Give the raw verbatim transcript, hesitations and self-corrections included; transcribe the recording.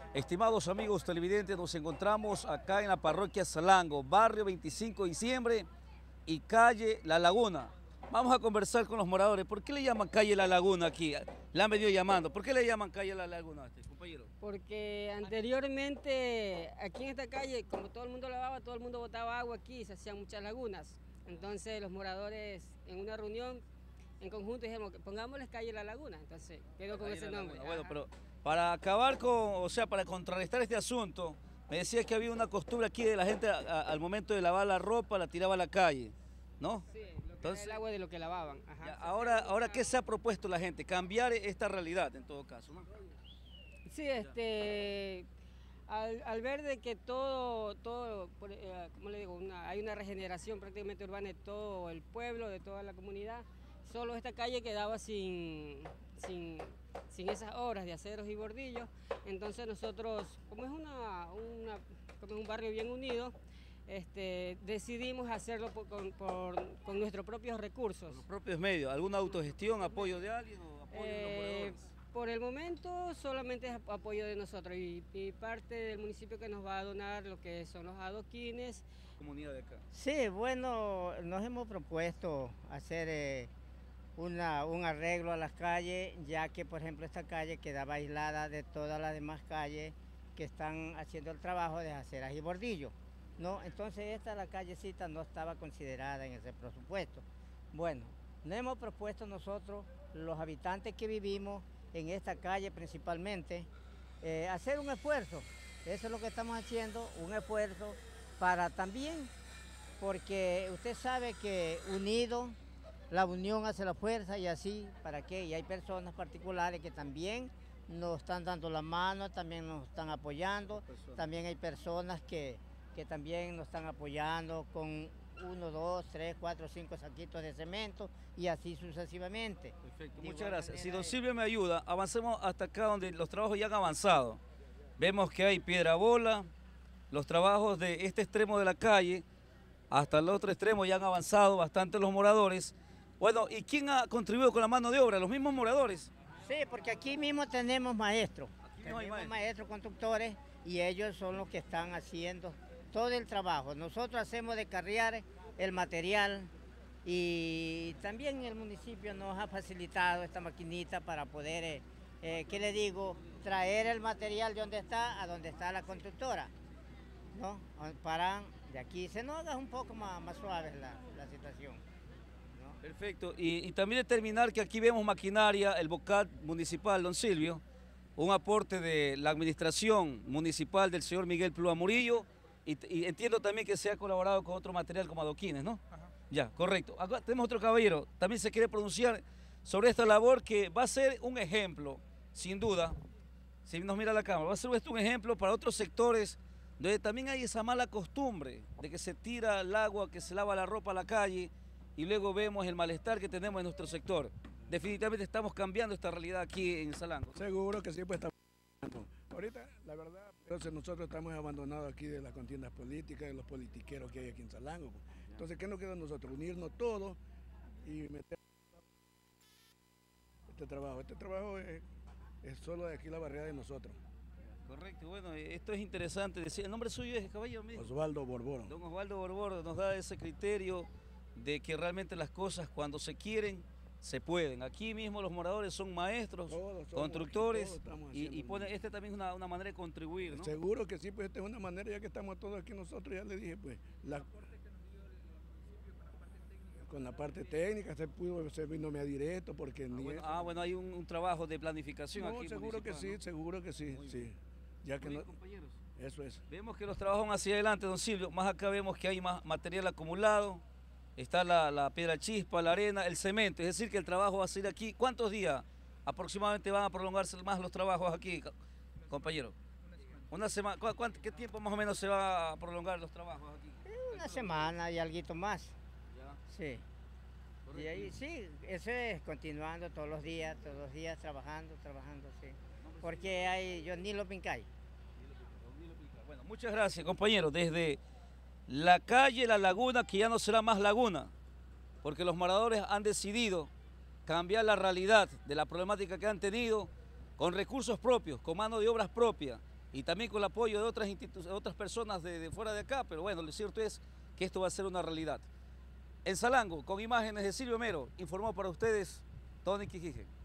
Estimados amigos televidentes, nos encontramos acá en la parroquia Salango, barrio veinticinco de diciembre y calle La Laguna. Vamos a conversar con los moradores. ¿Por qué le llaman calle La Laguna aquí? Le han venido llamando. ¿Por qué le llaman calle La Laguna, este, compañero? Porque anteriormente aquí en esta calle, como todo el mundo lavaba, todo el mundo botaba agua aquí y se hacían muchas lagunas. Entonces los moradores en una reunión en conjunto dijimos, pongámosles calle La Laguna. Entonces quedó con ese nombre. Bueno, pero para acabar con, o sea, para contrarrestar este asunto, me decía que había una costumbre aquí de la gente a, a, al momento de lavar la ropa, la tiraba a la calle, ¿no? Sí, lo que Entonces, era el agua de lo que lavaban. Ajá. Ya, ahora, ahora, ¿qué se ha propuesto la gente? Cambiar esta realidad en todo caso, ¿no? Sí, este, al, al ver de que todo, todo, por, eh, ¿cómo le digo? Una, hay una regeneración prácticamente urbana de todo el pueblo, de toda la comunidad, solo esta calle quedaba sin, sin, sin esas obras de aceros y bordillos. Entonces nosotros, como es, una, una, como es un barrio bien unido, este, decidimos hacerlo por, con, por, con nuestros propios recursos. Con los propios medios, ¿alguna autogestión, apoyo de alguien o apoyo Eh, de los moradores? Por el momento solamente es apoyo de nosotros y, y parte del municipio que nos va a donar lo que son los adoquines. Comunidad de acá. Sí, bueno, nos hemos propuesto hacer eh, una, un arreglo a las calles, ya que por ejemplo esta calle quedaba aislada de todas las demás calles que están haciendo el trabajo de aceras y bordillos, ¿no? Entonces esta, la callecita, no estaba considerada en ese presupuesto. Bueno, nos hemos propuesto nosotros, los habitantes que vivimos en esta calle principalmente, eh, hacer un esfuerzo. Eso es lo que estamos haciendo, un esfuerzo para también, porque usted sabe que unido, la unión hace la fuerza y así, ¿para qué? Y hay personas particulares que también nos están dando la mano, también nos están apoyando, también hay personas que, que también nos están apoyando con uno, dos, tres, cuatro, cinco saquitos de cemento y así sucesivamente. Perfecto, De muchas igual gracias. Si manera, don Silvio me ayuda, avancemos hasta acá donde los trabajos ya han avanzado. Vemos que hay piedra bola, los trabajos de este extremo de la calle hasta el otro extremo ya han avanzado bastante los moradores. Bueno, ¿y quién ha contribuido con la mano de obra? ¿Los mismos moradores? Sí, porque aquí mismo tenemos maestros, Aquí mismo hay tenemos maestros. maestros constructores y ellos son los que están haciendo todo el trabajo. Nosotros hacemos descarriar el material y también el municipio nos ha facilitado esta maquinita para poder, eh, eh, ¿qué le digo?, traer el material de donde está a donde está la constructora, ¿no? Para de aquí se nos haga un poco más, más suave la, la situación, ¿no? Perfecto. Y, y también determinar que aquí vemos maquinaria, el BOCAT municipal, don Silvio, un aporte de la administración municipal del señor Miguel Plúa Murillo, y, y entiendo también que se ha colaborado con otro material como adoquines, ¿no? Ajá. Ya, correcto. Acá tenemos otro caballero, también se quiere pronunciar sobre esta labor que va a ser un ejemplo, sin duda, si nos mira la cámara, va a ser esto un ejemplo para otros sectores donde también hay esa mala costumbre de que se tira el agua, que se lava la ropa a la calle y luego vemos el malestar que tenemos en nuestro sector. Definitivamente estamos cambiando esta realidad aquí en Salango. Seguro que sí, pues estamos cambiando. Ahorita, la verdad, entonces nosotros estamos abandonados aquí de las contiendas políticas, de los politiqueros que hay aquí en Salango. Entonces, ¿qué nos queda a nosotros? Unirnos todos y meter este trabajo. Este trabajo es, es solo de aquí la barriada de nosotros. Correcto, bueno, esto es interesante. ¿El nombre suyo es, caballero? Osvaldo Borboro. Don Osvaldo Borboro nos da ese criterio de que realmente las cosas cuando se quieren, se pueden. Aquí mismo los moradores son maestros, todos somos, constructores, todos y, y pone, este también es una, una manera de contribuir, ¿no? Seguro que sí, pues esta es una manera, ya que estamos todos aquí nosotros, ya le dije, pues, la, con la parte técnica se pudo, se vino medio directo, porque... Ah, ni bueno, eso, ah, bueno, hay un, un trabajo de planificación no, aquí. seguro que sí, ¿no? seguro que sí, Muy sí. bien. Ya que Muy no, bien, compañeros. Eso es. Vemos que los trabajos van hacia adelante, don Silvio. Más acá vemos que hay más material acumulado. Está la, la piedra chispa, la arena, el cemento. Es decir, que el trabajo va a seguir aquí. ¿Cuántos días aproximadamente van a prolongarse más los trabajos aquí, compañero? Una semana. ¿Qué tiempo más o menos se va a prolongar los trabajos aquí? Una semana y algo más. Ya. Sí. Y ahí sí, eso es continuando todos los días, todos los días trabajando, trabajando, sí. Porque hay, yo ni lo pincay. Bueno, muchas gracias, compañeros. Desde la calle La Laguna, que ya no será más laguna, porque los moradores han decidido cambiar la realidad de la problemática que han tenido con recursos propios, con mano de obras propias, y también con el apoyo de otras, institu- otras personas de, de fuera de acá, pero bueno, lo cierto es que esto va a ser una realidad. En Salango, con imágenes de Silvio Mero, informó para ustedes Tony Quiquije.